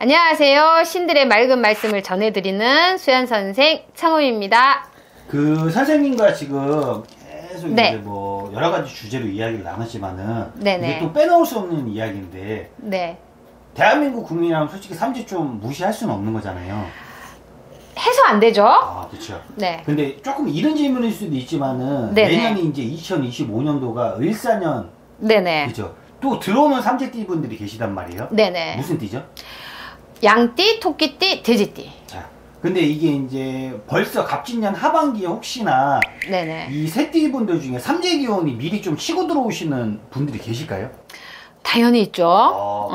안녕하세요. 신들의 맑은 말씀을 전해드리는 수연선생 청음입니다. 그 선생님과 지금 계속 네. 이제 뭐 여러 가지 주제로 이야기를 나눴지만은 네네. 이게 또 빼놓을 수 없는 이야기인데 네. 대한민국 국민이라면 솔직히 삼재 좀 무시할 수는 없는 거잖아요. 해서 안 되죠? 아, 그렇죠. 네. 근데 조금 이런 질문일 수도 있지만은 네네. 내년이 이제 2025년도가 을사년. 네네. 그렇죠. 또 들어오는 삼재띠 분들이 계시단 말이에요. 네네. 무슨 띠죠? 양띠, 토끼띠, 돼지띠. 자, 근데 이게 이제 벌써 갑진년 하반기에 혹시나 네네. 이 새띠 분들 중에 삼재 기운이 미리 좀 치고 들어오시는 분들이 계실까요? 당연히 있죠.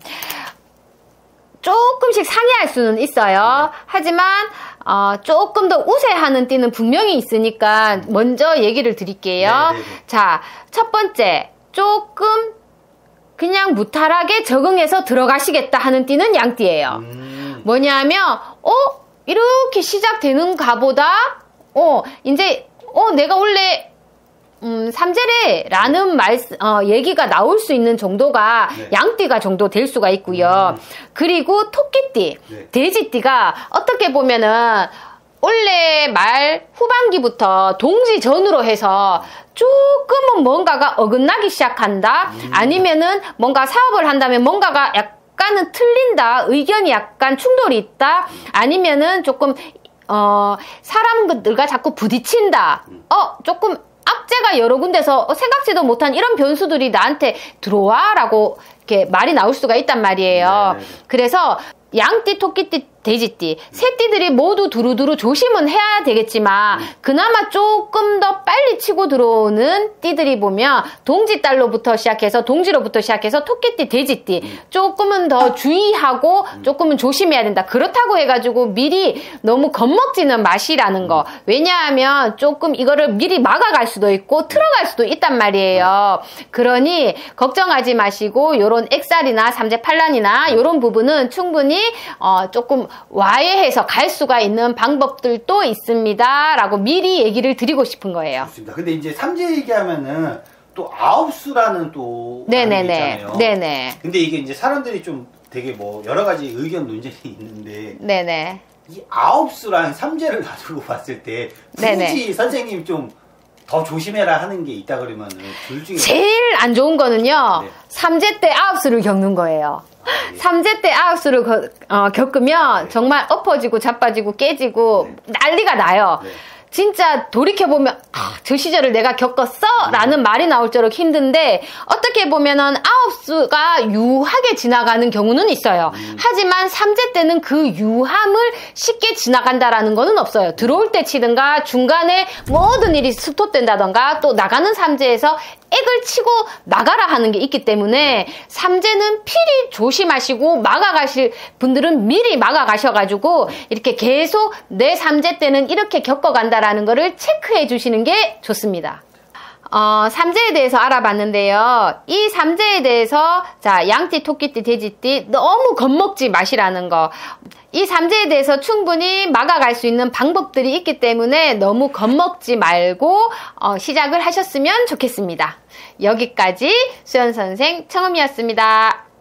조금씩 상이할 수는 있어요. 하지만 조금 더 우세하는 띠는 분명히 있으니까 먼저 얘기를 드릴게요. 네네네. 자, 첫 번째, 조금 그냥 무탈하게 적응해서 들어가시겠다 하는 띠는 양띠예요. 뭐냐면 이렇게 시작되는가 보다 이제 내가 원래 삼재래 라는 얘기가 나올 수 있는 정도가 네. 양띠가 정도 될 수가 있고요. 그리고 토끼띠, 네. 돼지띠가 어떻게 보면은 원래 말 후반기부터 동지 전으로 해서 조금은 뭔가가 어긋나기 시작한다. 아니면은 뭔가 사업을 한다면 뭔가가 약간은 틀린다. 의견이 약간 충돌이 있다. 아니면은 조금 사람들과 자꾸 부딪힌다. 조금 악재가 여러 군데서 생각지도 못한 이런 변수들이 나한테 들어와 라고 이렇게 말이 나올 수가 있단 말이에요. 네네네. 그래서 양띠, 토끼띠, 돼지띠 세 띠들이 모두 두루두루 조심은 해야 되겠지만 그나마 조금 더 빨리 치고 들어오는 띠들이 보면 동지로부터 시작해서 토끼띠, 돼지띠 조금은 더 주의하고 조금은 조심해야 된다. 그렇다고 해가지고 미리 너무 겁먹지는 마시라는 거. 왜냐하면 조금 이거를 미리 막아갈 수도 있고 틀어갈 수도 있단 말이에요. 그러니 걱정하지 마시고 요런 액살이나 삼재팔란이나 요런 부분은 충분히 조금 와해해서 갈 수가 있는 방법들도 있습니다. 라고 미리 얘기를 드리고 싶은 거예요. 좋습니다. 근데 이제 삼재 얘기하면은 또 아홉수라는 또 네네네. 있잖아요. 네네. 근데 이게 이제 사람들이 좀 되게 뭐 여러 가지 의견 논쟁이 있는데 네네. 이 아홉수랑 삼재를 놔두고 봤을 때 네네. 굳이 선생님 좀 더 조심해라 하는 게 있다 그러면은 둘 중에 제일 안 좋은 거는요. 네. 삼재 때 아홉수를 겪는 거예요. 예. 삼재 때 아홉수를 겪으면 네. 정말 엎어지고 자빠지고 깨지고 네. 난리가 나요. 네. 진짜 돌이켜보면 저 시절을 내가 겪었어? 라는 말이 나올 정도로 힘든데 어떻게 보면은 아홉수가 유하게 지나가는 경우는 있어요. 하지만 삼재 때는 그 유함을 쉽게 지나간다라는 거는 없어요. 들어올 때 치든가 중간에 모든 일이 스톱된다던가 또 나가는 삼재에서 액을 치고 나가라 하는 게 있기 때문에 삼재는 필히 조심하시고 막아가실 분들은 미리 막아가셔가지고 이렇게 계속 내 삼재 때는 이렇게 겪어간다라는 거를 체크해 주시는 게 좋습니다. 삼재에 대해서 알아봤는데요. 이 삼재에 대해서 자 양띠, 토끼띠, 돼지띠 너무 겁먹지 마시라는 거. 이 삼재에 대해서 충분히 막아갈 수 있는 방법들이 있기 때문에 너무 겁먹지 말고 시작을 하셨으면 좋겠습니다. 여기까지 수연선생 청음이었습니다.